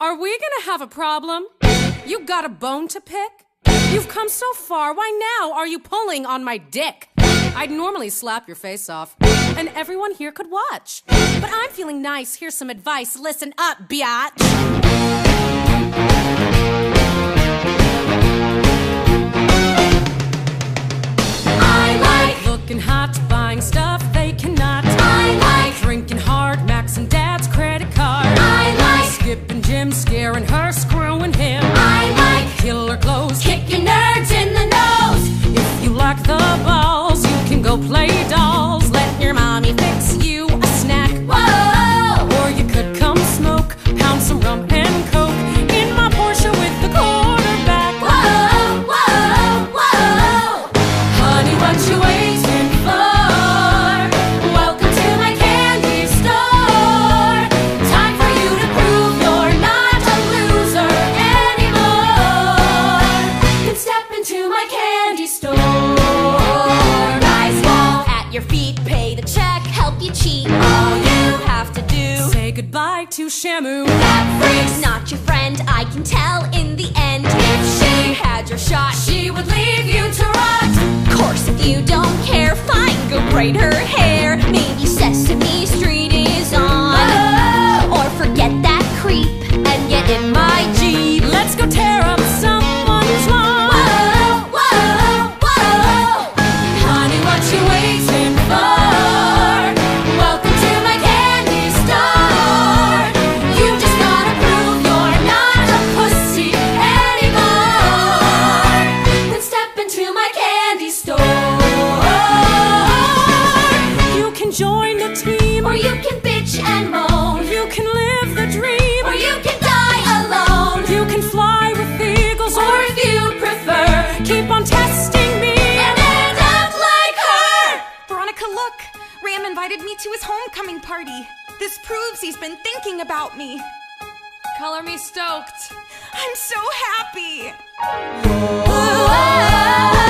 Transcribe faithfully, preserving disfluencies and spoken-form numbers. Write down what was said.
Are we gonna have a problem? You got a bone to pick? You've come so far, why now are you pulling on my dick? I'd normally slap your face off, and everyone here could watch. But I'm feeling nice, here's some advice, listen up, biatch. I like looking hot, buying stuff they cannot. I like drinking hard, maxing dad's credit card. I like skipping gym, scaring her, screwing him. I like killer clothes, kicking nerds in the nose. If you like the balls, you can go play dolls. Let your mommy fix you a snack. Whoa! Or you could come smoke, pound some rum and coke in my Porsche with the quarterback. Whoa, whoa, whoa! Honey, what you waiting for? Welcome to my candy store. Time for you to prove you're not a loser anymore. Then step into my candy store. Guys fall at your feet, pay the check, help you cheat. All you have to do, say goodbye to Shamu. That freak's not your friend, I can tell in the end. If she had your shot, she would leave you to rot. Course, if you don't care, fine, go braid her hair. Maybe Sesame Street is on. Whoa! Or forget that creep and get in my Jeep. Let's go tear up someone's lawn. Whoa, whoa, whoa! Honey, what you waiting for? Welcome to my candy store. You just gotta prove you're not a pussy anymore. Then step into my candy store. You can join the team, or you can bitch and moan. You can live the dream, or you can die alone. You can fly with eagles, or if you prefer, keep on testing me and end up like her. Veronica, look! Ram invited me to his homecoming party. This proves he's been thinking about me. Color me stoked. I'm so happy! Whoa.